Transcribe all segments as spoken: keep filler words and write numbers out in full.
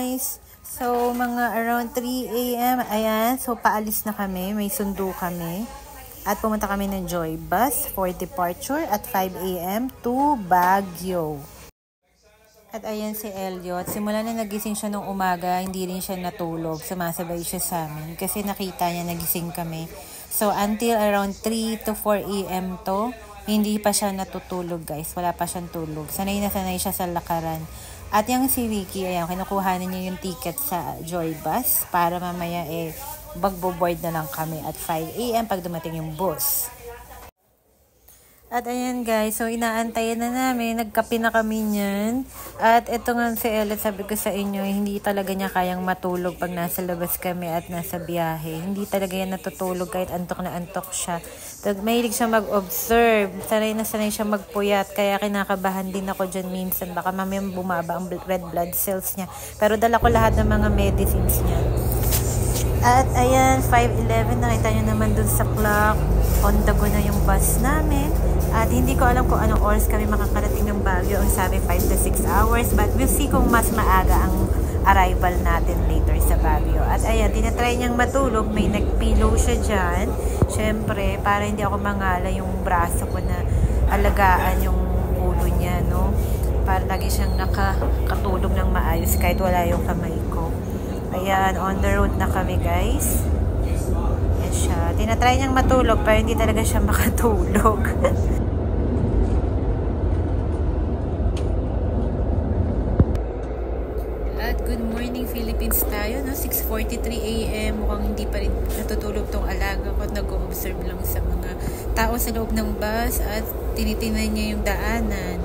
guys. So, mga around three A M Ayan. So, paalis na kami. May sundo kami. At pumunta kami ng Joy Bus for departure at five A M to Baguio. At ayan si Elliot. Simula na nagising siya nung umaga, hindi rin siya natulog. Sumasabay siya sa amin. Kasi nakita niya nagising kami. So, until around three to four A M to, hindi pa siya natutulog guys. Wala pa siyang tulog. Sanay na sanay siya sa lakaran. At yung si Vicky, ayan, kinukuha na niya yung ticket sa Joy Bus para mamaya eh, magbo-board na lang kami at five A M pag dumating yung bus. At ayan guys, so inaantayan na namin, nagkape na kami niyan. At ito nga si Elliot, sabi ko sa inyo, hindi talaga niya kayang matulog pag nasa labas kami at nasa biyahe. Hindi talaga yan natutulog kahit antok na antok siya. Mahilig siya mag-observe, sanay na sanay siya magpuyat, kaya kinakabahan din ako dyan minsan. Baka mamaya bumaba ang red blood cells niya. Pero dala ko lahat ng mga medicines niya. At ayan, five eleven, nakita nyo naman dun sa clock, on the go na yung bus namin. At hindi ko alam kung anong oras kami makakarating ng Baguio. Ang sabi five to six hours. But we'll see kung mas maaga ang arrival natin later sa Baguio. At ayan, tinatry niyang matulog. May nagpillow siya dyan. Siyempre, para hindi ako mangala yung braso ko na alagaan yung ulo niya, no? Para lagi siyang nakakatulog ng maayos kahit wala yung kamay ko. Ayan, on the road na kami, guys. Yan siya. Tinatry niyang matulog pero hindi talaga siya makatulog. At good morning Philippines tayo, no? six forty-three A M Mukhang hindi pa rin natutulog tong alaga ko at nag-observe lang sa mga tao sa loob ng bus at tinitingnan niya yung daanan.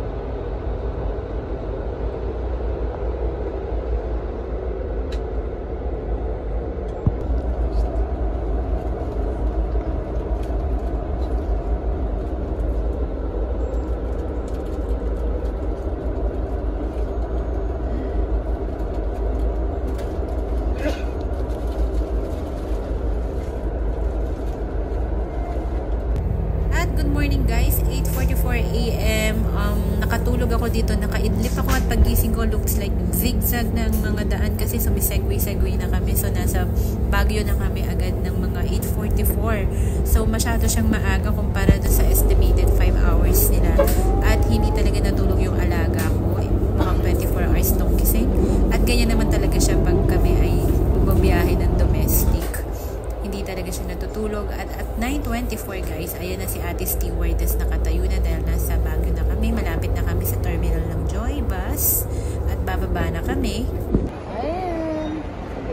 eight forty-four A M Um, nakatulog ako dito, nakaidlip ako at pagising ko looks like zigzag ng mga daan kasi sumisegway-segway na kami. So, nasa Baguio na kami agad ng mga eight forty-four. So, masyado siyang maaga kumpara doon sa estimated five hours nila. At hindi talaga natulog yung alaga ko. Mukhang twenty-four hours tong gising. At ganyan naman talaga siya pag kami ay bumabiyahe ng domestic. Hindi talaga siya natutulog. At at nine twenty-four guys, ayan na si Ate Stewardess nakatayo na dahil nasa Baguio na kami. Malapit na kami sa terminal ng Joy Bus. At bababa na kami. Ayan.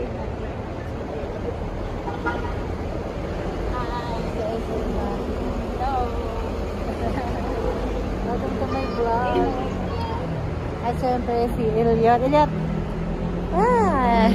Hello. Welcome to my vlog. At syempre si Elliot. Elliot! Ah!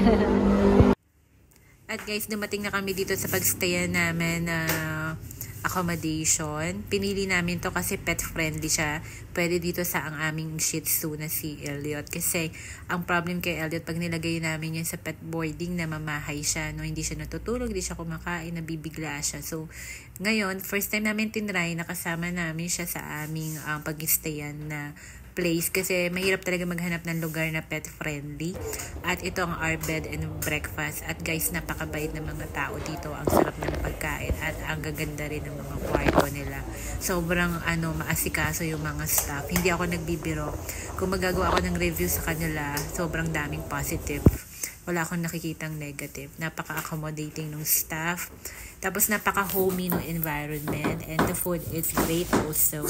At guys, dumating na kami dito sa pagstayan namin na uh, accommodation. Pinili namin to kasi pet friendly siya. Pwede dito sa ang aming Shih Tzu na si Elliot. Kasi ang problem kay Elliot, pag nilagay namin yan sa pet boarding, na mamahay siya. No? Hindi siya natutulog, hindi siya kumakain, nabibigla siya. So, ngayon, first time namin tinry, nakasama namin siya sa aming um, pag-stayan na place kasi mahirap talaga maghanap ng lugar na pet friendly. At ito ang our bed and breakfast. At guys, napakabait ng mga tao dito. Ang sarap ng pagkain at ang gaganda rin ng mga kwarto nila. Sobrang ano, maasikaso yung mga staff. Hindi ako nagbibiro. Kung magagawa ako ng review sa kanila, sobrang daming positive. Wala akong nakikitang negative. Napaka-accommodating ng staff. Tapos napaka-homey ng environment. And the food is great also.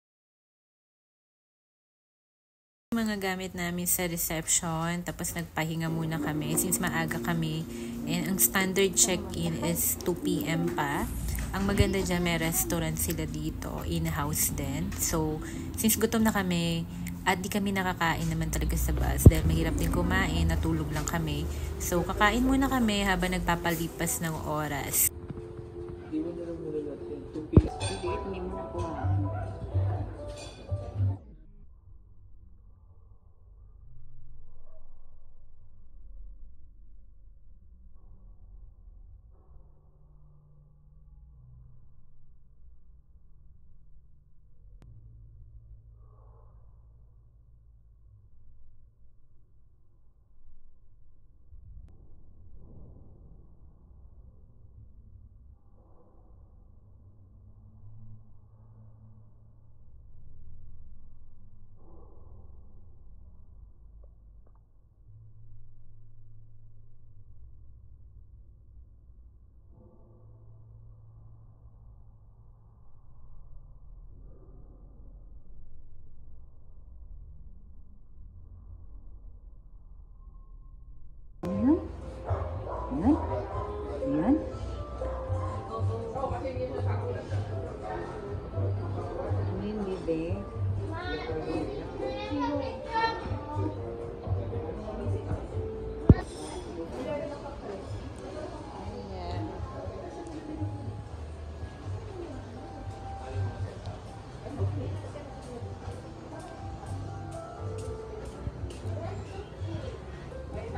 Mga gamit namin sa reception, tapos nagpahinga muna kami since maaga kami, and ang standard check-in is two P M pa. Ang maganda dyan, may restaurant sila dito, in-house din. So, since gutom na kami at di kami nakakain naman talaga sa bus dahil mahirap din kumain, natulog lang kami. So, kakain muna kami habang nagpapalipas ng oras. Hindi mo na lang muna natin. Hindi mo na kuhaan.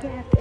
Sige, ate.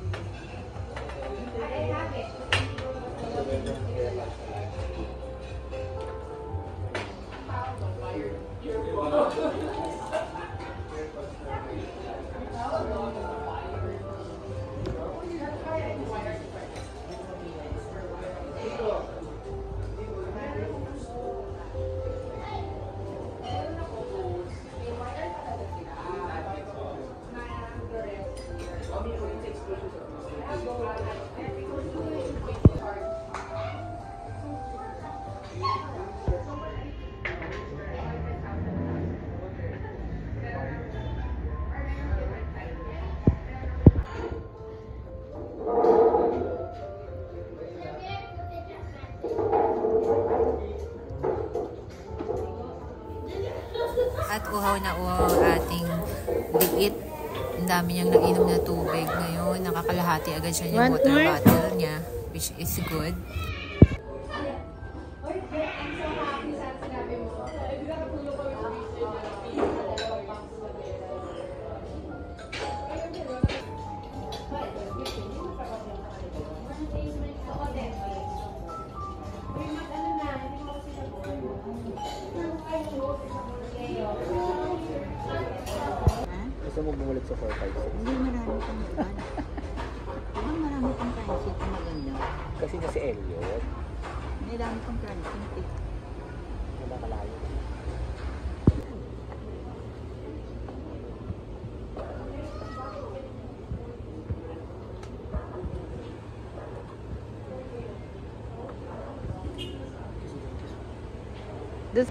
At uhaw na uhaw ang ating liit. Ang dami niyang nag-inom na tubig ngayon. Nakakalahati agad siya yung water bottle niya, which is good. Gusto mo bumulit sa four five six? Hindi, marami pang iban. Diba marami pang transit na maganda? Kasi na si Elliot. May dami pang transit eh. Nakakalayo. This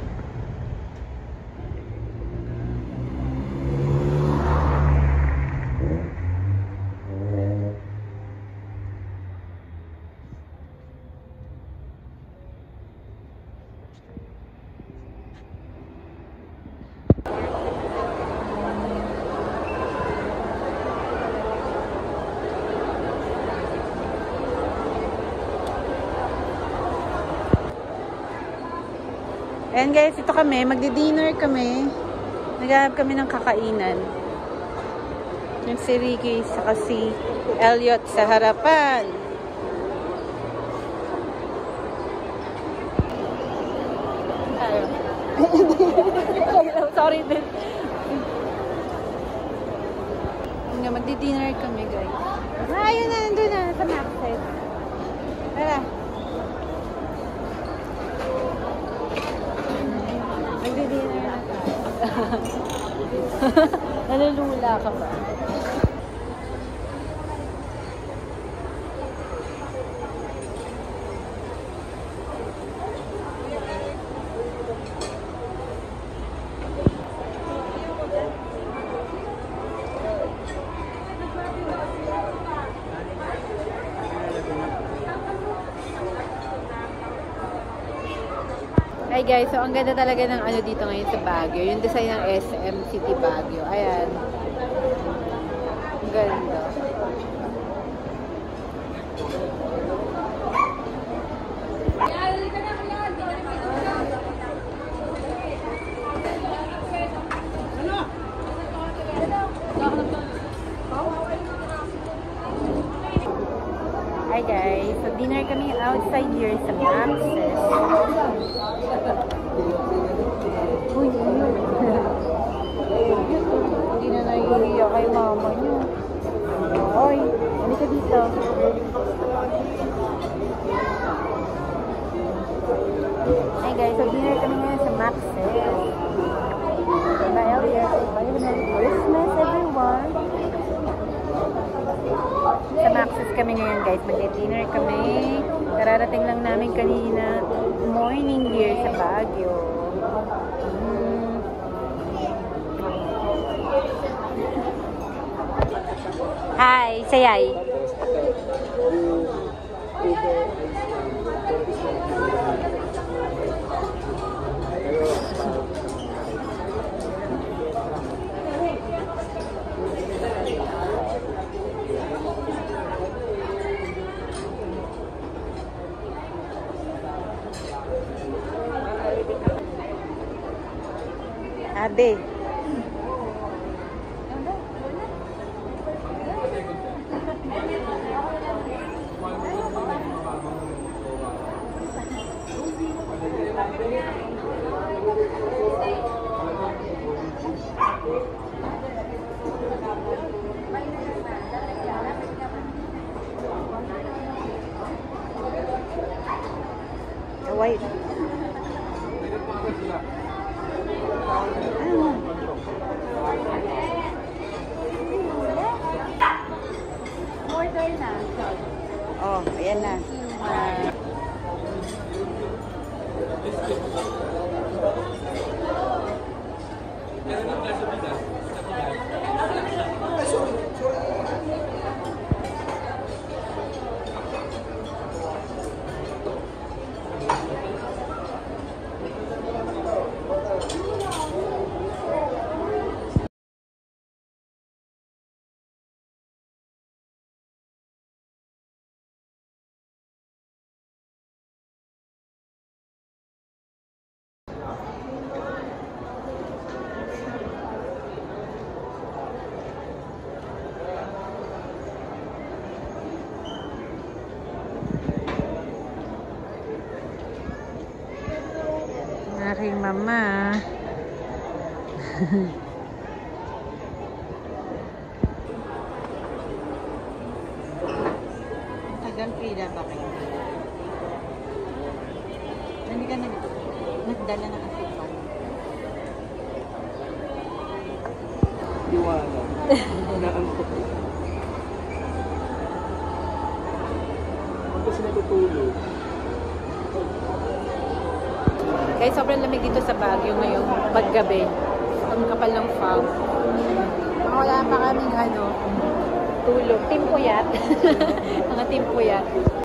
Ayan guys, ito kami. Magdi-dinner kami. Naghanap kami ng kakainan. Yung si Ricky, saka si Elliot sa harapan. Tayo. Sorry din. Magdi-dinner kami guys. Ah, yun na, nandun na. Sa Maxet. Tara. Magdi-dinner na tayo. Nalulula ka ba? Hi guys, so ang ganda talaga ng ano dito ngayon sa Baguio. Yung design ng S M City Baguio. Ayan. Ang ganda. Hi guys, so dinner kami outside here sa Max's. Uy, hindi na naiiyak kay mama niyo. Oy, halika dito. Hi guys, so dinner kami ngayon sa Max's. Bye Elliot. Bye Merry Christmas everyone. Sa Max's kami ngayon guys, mag-dinner kami. Kararating lang namin kanina morning here sa Baguio. Mm. Hi, sayay. Ade. White. Order na. Oh, ayan na. Aking mama. Tagal Frida ba kayo? Hindi ka nag nagdala ng asipan. Iwala. Naantok. Huwag kasi natutulog. Guys, sobrang lamig dito sa Baguio ngayong paggabi. Ang kapal ng fog. Wala pa kaming ano, tulog. Team Puyat. Mga Team Puyat.